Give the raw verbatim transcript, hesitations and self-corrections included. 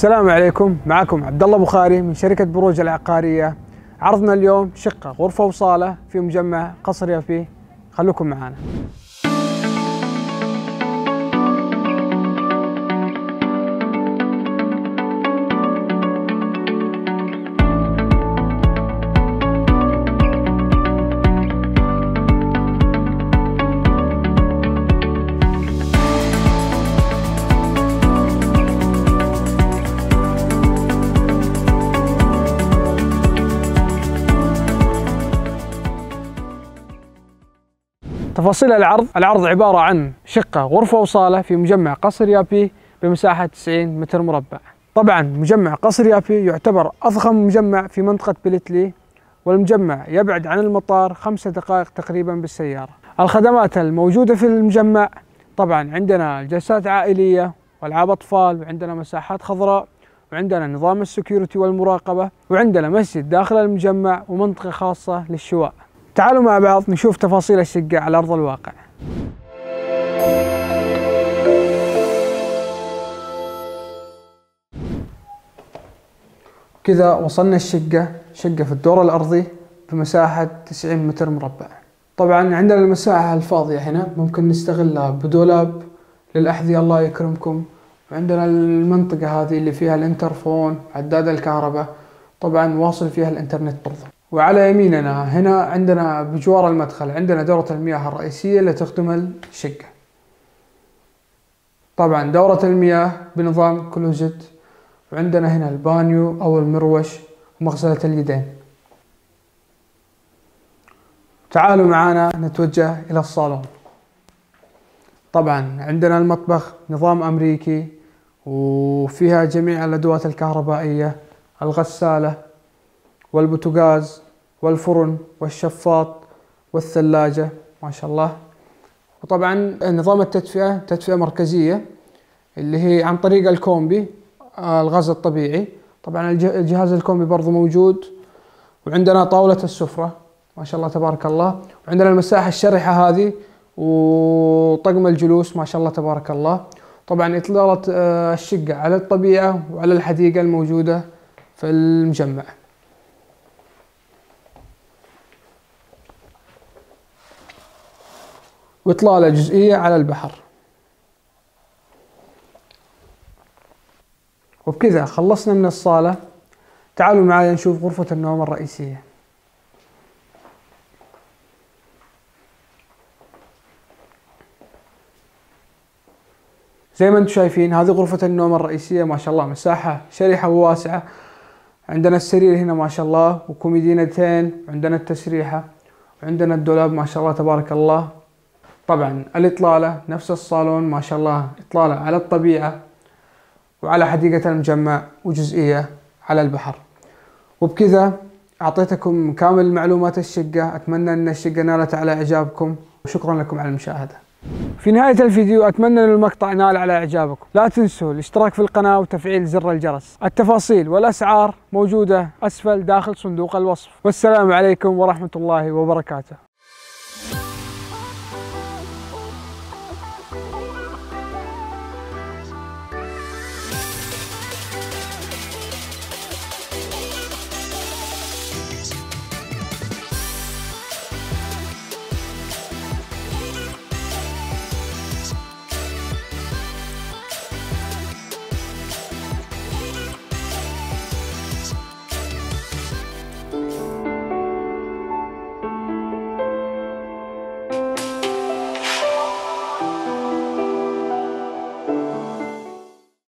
السلام عليكم، معكم عبد الله بخاري من شركة بروج العقارية. عرضنا اليوم شقة غرفة وصالة في مجمع قصر يافي. خلوكم معنا. تفاصيل العرض. العرض عبارة عن شقة غرفة وصالة في مجمع قصر يافي بمساحة تسعين متر مربع. طبعا مجمع قصر يافي يعتبر أضخم مجمع في منطقة بليتلي، والمجمع يبعد عن المطار خمسة دقائق تقريبا بالسيارة. الخدمات الموجودة في المجمع طبعا عندنا جلسات عائلية والعاب أطفال، وعندنا مساحات خضراء، وعندنا نظام السكيورتي والمراقبة، وعندنا مسجد داخل المجمع ومنطقة خاصة للشواء. تعالوا مع بعض نشوف تفاصيل الشقة على أرض الواقع. كذا وصلنا الشقة، شقة في الدور الأرضي بمساحة تسعين متر مربع. طبعا عندنا المساحة الفاضية هنا ممكن نستغلها بدولاب للأحذية الله يكرمكم، وعندنا المنطقة هذه اللي فيها الانترفون، عداد الكهرباء، طبعا واصل فيها الانترنت برضه. وعلى يميننا هنا عندنا بجوار المدخل عندنا دورة المياه الرئيسية اللي تخدم الشقة. طبعا دورة المياه بنظام كلوزت، وعندنا هنا البانيو أو المروش ومغسلة اليدين. تعالوا معنا نتوجه إلى الصالون. طبعا عندنا المطبخ نظام أمريكي، وفيها جميع الأدوات الكهربائية، الغسالة والبوتاجاز والفرن والشفاط والثلاجة ما شاء الله. وطبعا نظام التدفئة تدفئة مركزية اللي هي عن طريق الكومبي الغاز الطبيعي. طبعا الجهاز الكومبي برضو موجود، وعندنا طاولة السفرة ما شاء الله تبارك الله، وعندنا المساحة الشرحة هذه وطقم الجلوس ما شاء الله تبارك الله. طبعا إطلالة الشقة على الطبيعة وعلى الحديقة الموجودة في المجمع. وإطلالة جزئية على البحر. وبكذا خلصنا من الصالة. تعالوا معايا نشوف غرفة النوم الرئيسية. زي ما انتم شايفين هذه غرفة النوم الرئيسية ما شاء الله، مساحة شريحة وواسعة. عندنا السرير هنا ما شاء الله وكوميدينتين، وعندنا التسريحة، وعندنا الدولاب ما شاء الله تبارك الله. طبعا الإطلالة نفس الصالون ما شاء الله، إطلالة على الطبيعة وعلى حديقة المجمع وجزئية على البحر. وبكذا أعطيتكم كامل معلومات الشقة. أتمنى أن الشقة نالت على إعجابكم، وشكرا لكم على المشاهدة. في نهاية الفيديو أتمنى أن المقطع نال على إعجابكم. لا تنسوا الاشتراك في القناة وتفعيل زر الجرس. التفاصيل والأسعار موجودة أسفل داخل صندوق الوصف. والسلام عليكم ورحمة الله وبركاته.